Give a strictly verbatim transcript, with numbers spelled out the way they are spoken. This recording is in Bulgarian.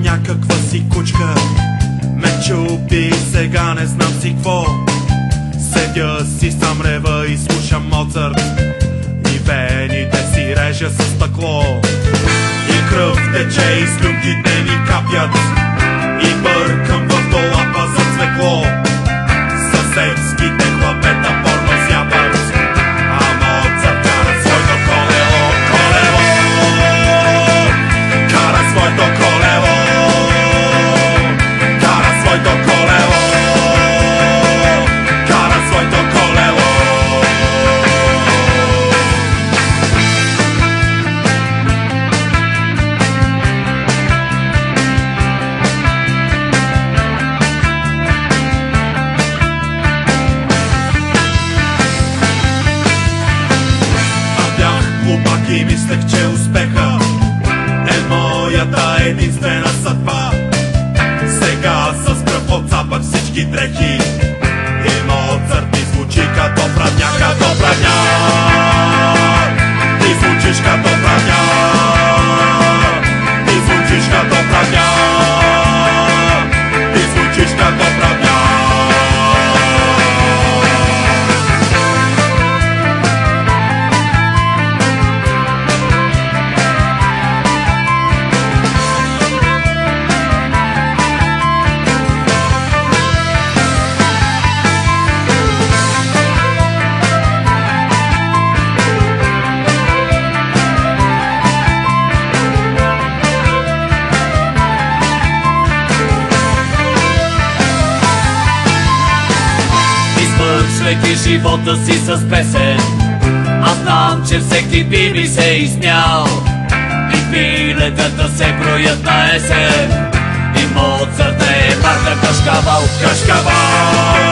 някаква си кучка ме чупи, сега не знам си какво. Седя си сам, рева и слушам Моцарт и вените си режа със стъкло. И кръв тече и слюнките ми капят и бъркам в долапа за цвекло. Съседските хлапета порно зябат, а Моцарт кара своето колело, колело. Кара своето колело, кара своето колело, кара своето колело. Глупак и мислех, че успеха е моята единствена съдба. Сега с пръв отцапах всички дрехи и Моцарт ти звучи като правня, като правня. Ти звучиш като правня, ти звучиш като правня, ти звучиш като правня. Свеки живота си с песен, аз знам, че всеки би ми се изсмял. И билетата се броят на есен, и Моцарт е парка кашкавал, кашкавал.